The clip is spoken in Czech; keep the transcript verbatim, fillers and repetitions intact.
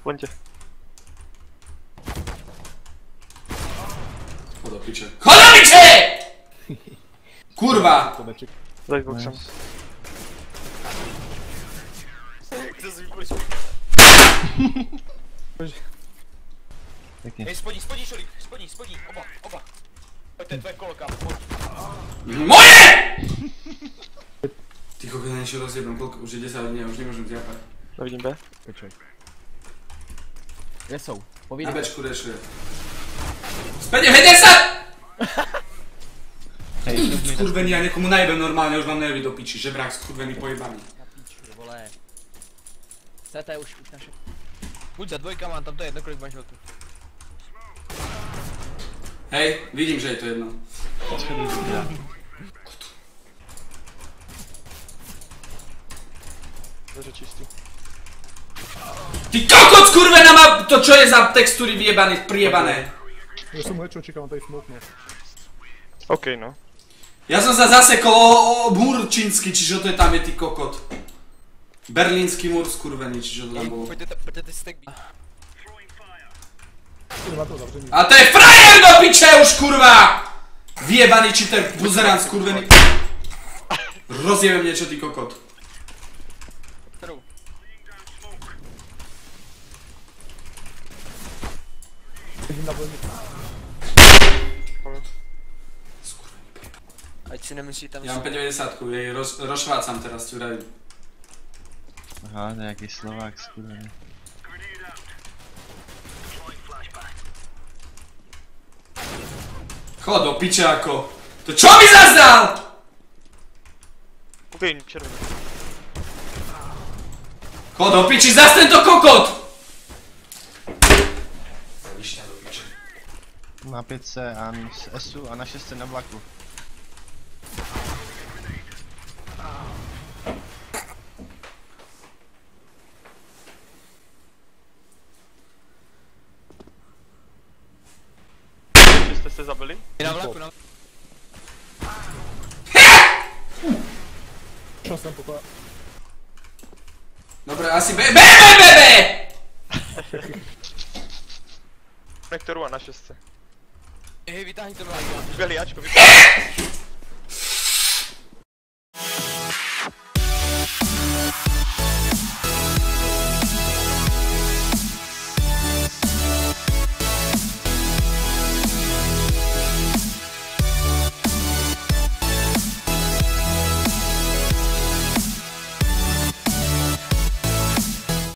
Poďte. Chod do piče. Chod do piče! Kurva! Daj boxem. To si vypůjš. Hej, spodní, spodní šolík, spodní, spodní, oba, oba. Pojďte, tvoje kolka, pojď. Moje! Ty kokos, na niečo rozjebem, koľko, už je desať dní, už nemôžem zjapať. Nevidím B. Počkej. Kde jsou? Na Povídej. Bčku dešuje. Späť, hej, desať! Skurvený, ja niekomu najebem normálne, už mám nervy do piči, žebrák skurvený pojebaný. Na píču, vole. C T už, už naše. Buď za dvojkama, tam to je jedno, kolik máš velký. Hej, vidím, že je to jedno. Takže čistý. Ty kokot skurvená má to, čo je za textúry vyjebané, prijebané. Ja som hečo čekal, on tady smoknul. OK, no. Ja som sa zasekol o, o múr čínsky, čiže to je tam je ty kokot. Berlínsky múr skurvený, čiže to tam bolo. Pojďte, pojďte ty stek být. A to je frajer do piče už kurva! Vyjebaný cheater, buzerán skurvený. Rozjebem niečo ty kokot. Ať si nemyslí tam. Ja mám päť deväťdesiat, jej roz, rozšvácam teraz, ti vravím. Aha, nejaký Slovák skurvený. Chod do piče ako. To čo mi zazdal? OK, červený. Chod do piči, zas tento kokot! Zavišťa do piče. Na pětce a z Esu a na šestce na vlaku. Že jste se zabili? Na vlaku, na. Čo som pokoja? Dobre, asi be, be, be, be, be! Konektoru a na šestce. Hej, vytáhni to vláku. Bělý Ačko, vytáhni.